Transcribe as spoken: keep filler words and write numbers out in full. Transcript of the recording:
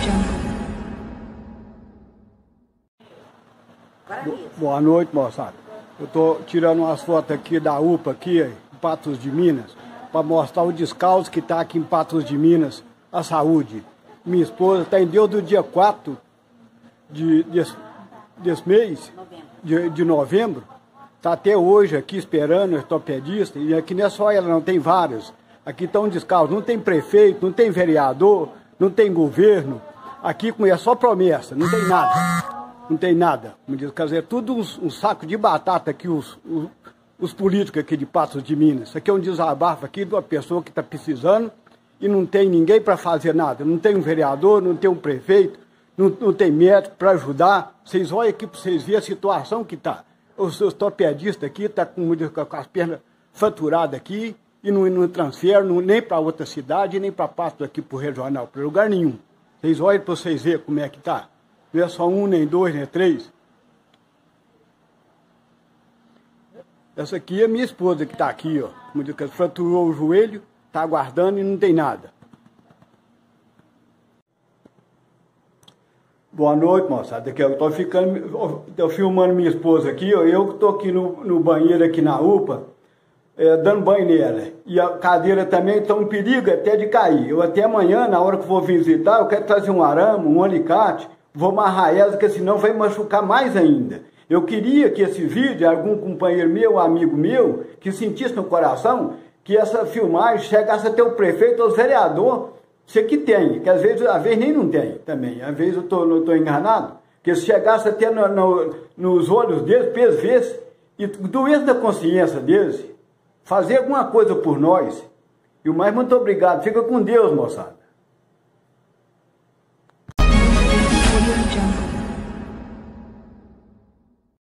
Boa noite, moçada. Eu estou tirando umas fotos aqui da U P A, aqui, em Patos de Minas, para mostrar o descalço que está aqui em Patos de Minas, a saúde. Minha esposa está em Deus do dia quatro de, desse, desse mês, de, de novembro, está até hoje aqui esperando o ortopedista, e aqui não é só ela, não, tem vários. Aqui estão descalços, não tem prefeito, não tem vereador, não tem governo. Aqui é só promessa, não tem nada. Não tem nada. Quer dizer, é tudo um, um saco de batata aqui, os, os, os políticos aqui de Patos de Minas. Isso aqui é um desabafo aqui de uma pessoa que está precisando e não tem ninguém para fazer nada. Não tem um vereador, não tem um prefeito, não, não tem médico para ajudar. Vocês olham aqui para vocês verem a situação que está. Os ortopedistas aqui estão com, com as pernas faturadas aqui e não, não transferem nem para outra cidade, nem para Patos aqui para o regional, para lugar nenhum. Vocês olham para vocês verem como é que está. Não é só um, nem dois, nem três. Essa aqui é minha esposa que está aqui, ó. Como diz, que fraturou o joelho, está aguardando e não tem nada. Boa noite, moçada. Aqui, eu estou ficando, estou filmando minha esposa aqui, ó. Eu que estou aqui no, no banheiro aqui na U P A, é, dando banho nela. E a cadeira também está um perigo até de cair. Eu até amanhã, na hora que vou visitar, eu quero trazer um arame, um alicate. Vou amarrar ela, porque senão vai machucar mais ainda. Eu queria que esse vídeo, algum companheiro meu, amigo meu, que sentisse no coração, que essa filmagem chegasse até o prefeito ou o vereador, você que tem, que às vezes, às vezes nem não tem também, às vezes eu tô, não estou enganado, que se chegasse até no, no, nos olhos deles, para eles verem, e doendo da consciência deles, fazer alguma coisa por nós. E o mais muito obrigado, fica com Deus, moçada.